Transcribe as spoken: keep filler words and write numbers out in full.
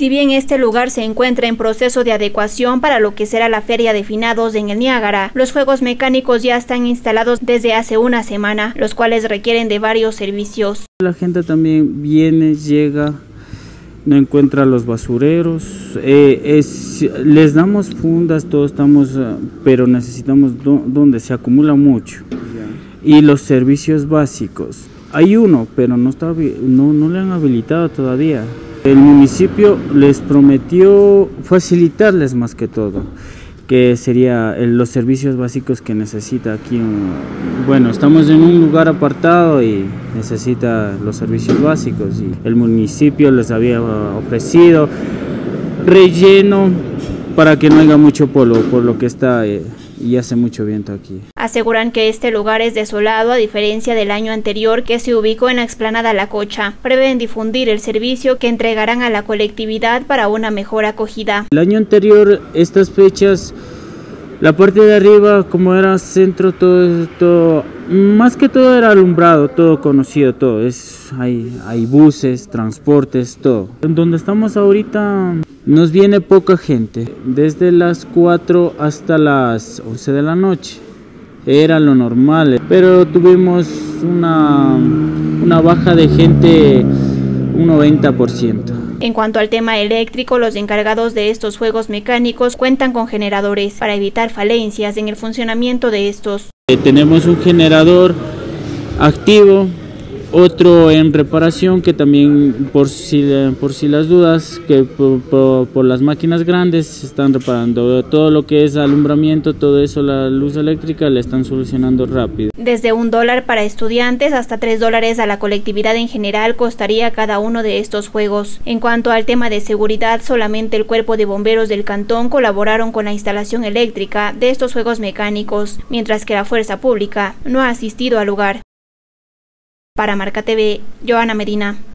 Si bien este lugar se encuentra en proceso de adecuación para lo que será la Feria de Finados en el Niágara, los juegos mecánicos ya están instalados desde hace una semana, los cuales requieren de varios servicios. La gente también viene, llega, no encuentra los basureros, eh, es, les damos fundas, todos estamos, pero necesitamos do, donde se acumula mucho. Y los servicios básicos, hay uno, pero no, está, no, no le han habilitado todavía. El municipio les prometió facilitarles más que todo, que sería los servicios básicos que necesita aquí. Bueno, estamos en un lugar apartado y necesita los servicios básicos y el municipio les había ofrecido relleno para que no haya mucho polvo, por lo que está eh, y hace mucho viento aquí. Aseguran que este lugar es desolado a diferencia del año anterior que se ubicó en la explanada La Cocha. Prevén difundir el servicio que entregarán a la colectividad para una mejor acogida. El año anterior, estas fechas, la parte de arriba, como era centro, todo, todo más que todo era alumbrado, todo conocido, todo. Es, hay, hay buses, transportes, todo. Donde estamos ahorita nos viene poca gente, desde las cuatro hasta las once de la noche. Era lo normal, pero tuvimos una, una baja de gente, un noventa por ciento. En cuanto al tema eléctrico, los encargados de estos juegos mecánicos cuentan con generadores para evitar falencias en el funcionamiento de estos. Eh, tenemos un generador activo, otro en reparación que también por si, por si las dudas, que por, por, por las máquinas grandes se están reparando. Todo lo que es alumbramiento, todo eso, la luz eléctrica, la están solucionando rápido. Desde un dólar para estudiantes hasta tres dólares a la colectividad en general costaría cada uno de estos juegos. En cuanto al tema de seguridad, solamente el Cuerpo de Bomberos del Cantón colaboraron con la instalación eléctrica de estos juegos mecánicos, mientras que la Fuerza Pública no ha asistido al lugar. Para Marca T V, Joana Medina.